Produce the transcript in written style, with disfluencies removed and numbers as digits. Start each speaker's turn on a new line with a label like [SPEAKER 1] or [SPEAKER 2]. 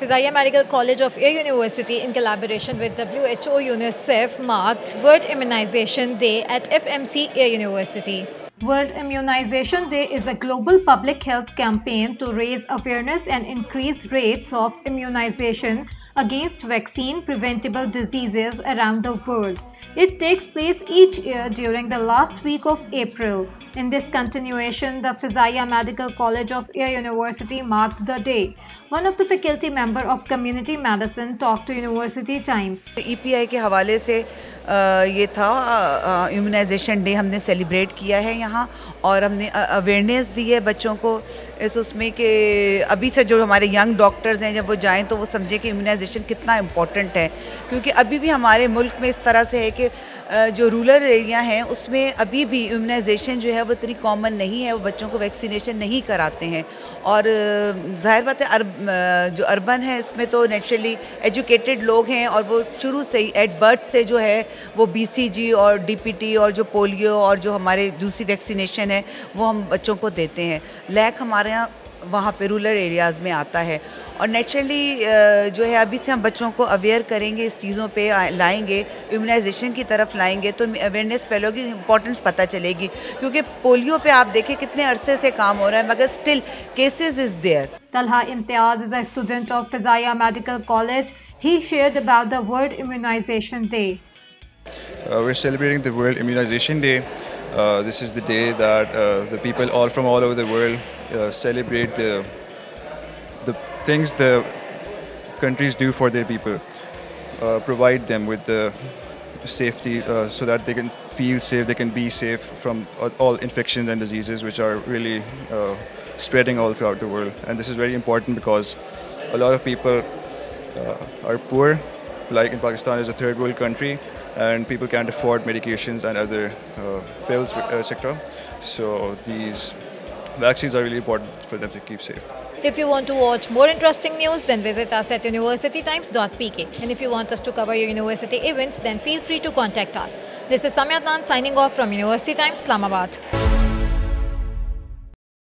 [SPEAKER 1] Fazaia Medical College of Air University, in collaboration with WHO UNICEF, marked World Immunization Day at FMC Air University. World Immunization Day is a global public health campaign to raise awareness and increase rates of immunization against vaccine-preventable diseases around the world. It takes place each year during the last week of April. In this continuation, the Fazaia Medical College of Air University marked the day. One of the faculty member of community medicine talked to University Times.
[SPEAKER 2] EPI के हवाले से ये था immunisation day हमने celebrate किया है यहाँ और हमने अवेयरनेस दी है बच्चों को उसमें कि अभी से जो हमारे यंग डॉक्टर्स हैं जब वो जाएं तो वो समझें कि इम्यूनाइजेशन कितना इम्पोर्टेंट है, क्योंकि अभी भी हमारे मुल्क में इस तरह से है कि जो रूरल एरिया हैं उसमें अभी भी इम्यूनाइजेशन जो है वो इतनी कॉमन नहीं है, वो बच्चों को वैक्सीनेशन नहीं कराते हैं। और जाहिर बात है जो अर्बन है इसमें तो नेचुरली एजुकेटेड लोग हैं और वो शुरू से ही एट बर्थ से जो है वो BCG और DPT और जो पोलियो और जो हमारे दूसरी वैक्सीनेशन है वो हम बच्चों को देते हैं। लैक हमारे यहाँ वहाँ पे रूरल एरियाज़ में आता है और नेचुरली जो है अभी से हम बच्चों को अवेयर करेंगे, इस चीज़ों पे लाएंगे, इम्यूनाइजेशन की तरफ लाएंगे तो अवेयरनेस फैलोगी, की इम्पोर्टेंस पता चलेगी। क्योंकि पोलियो पे आप देखें कितने अरसे से काम हो रहा है मगर still cases is there.
[SPEAKER 1] Talha Imtiaz is a student of Fazaia Medical College. He shared about the World Immunization Day.
[SPEAKER 3] We're celebrating the World Immunization Day. This is the day that the people from all over the world celebrate the things the countries do for their people, provide them with the safety so that they can feel safe, they can be safe from all infections and diseases which are really spreading all throughout the world. And this is very important because a lot of people are poor, like in Pakistan is a third world country, and people can't afford medications and other pills, etc. So these vaccines are really important for them to keep safe.
[SPEAKER 1] If you want to watch more interesting news, then visit us at universitytimes.pk. And if you want us to cover your university events, then feel free to contact us. This is Samya Adnan signing off from University Times, Islamabad.